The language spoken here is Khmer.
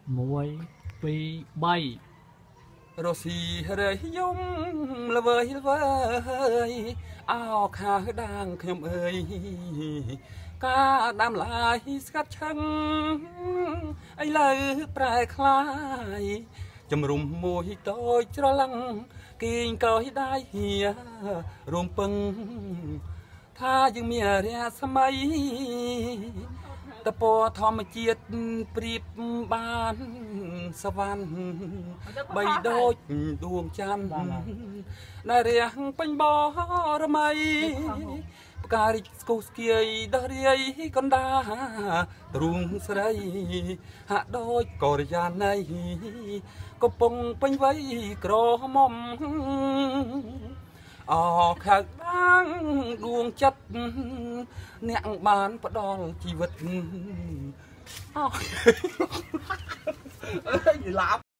muối pi bay រស៊ីរយយំល្វើយល្វើយអោខាដាងខ្ញុំអើយការដាំឡាយស្កាត់ឆឹងឥឡូវប្រែคลายជំរុំមួយតូចច្រឡឹងគៀងក្រោយដៃហៀរំពឹងថាយើងមានរយៈសម័យតពធម្មជាតិព្រៀបបានសវណ្ណបីដូចដួងច័ន្ទដែលរះពេញបរមីផ្ការិចស្គូស្គៀយដោះរាយកណ្ដាទ្រូងស្រីហាក់ដូចកោរយាណីកំពុងពេញវ័យក្រមុំអខាងដាងដួងចិត្តអ្នកបានផ្ដល់ជីវិតអើយឡាប់